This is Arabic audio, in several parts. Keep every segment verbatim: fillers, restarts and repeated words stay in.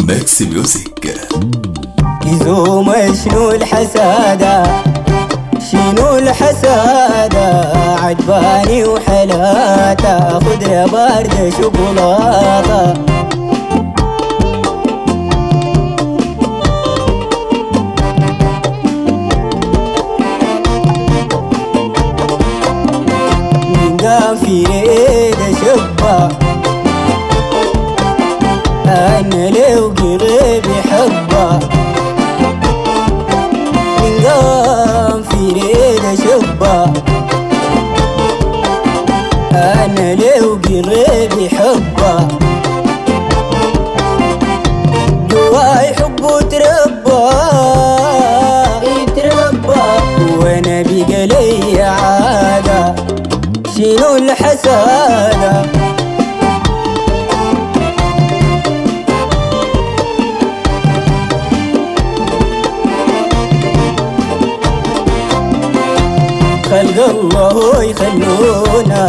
ميكس ميوزك. يزوم شنو الحسادة، شنو الحسادة، عجباني وحلاته، خضرة باردة شوكولاتة. من قام في ريده شبه، أنا لو قريبي حبه، من قام في ريده شبه، أنا لو قريبي حبه، جواي حبه تربى يتربى، وانا بقى لي عادة، شنو الحسادة. خلق الله يخلونا،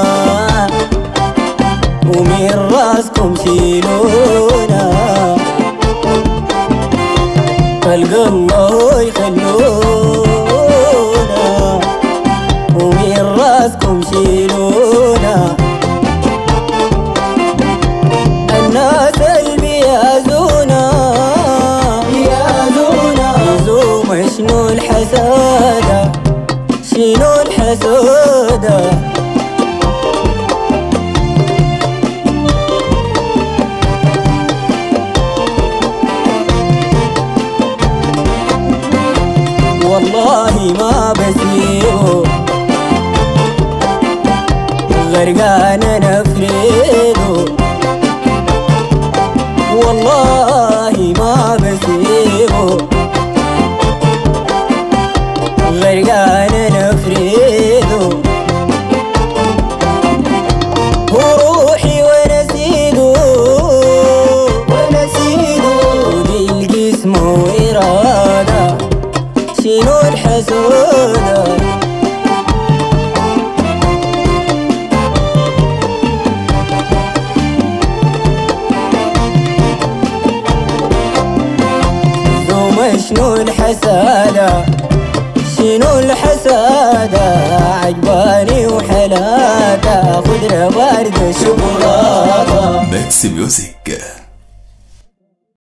ومن راسكم شيلونا، خلق الله يخلونا، ومن راسكم شيلونا. الناس اللي يازونا يازونا، يزوم شنو الحسادة، شنو الحسودة. والله ما بسيبه، غرقان انا فريده، والله ما بسيبه، غرقان انا فريده، وروحي ونسيده ونسيده، للجسم وإرادة، شنو الحسودة. زوم شنو الحسادة، شنو الحسادة، عجباني وحلاته، خضرة باردة شوكولاتة. ميكس ميوزك.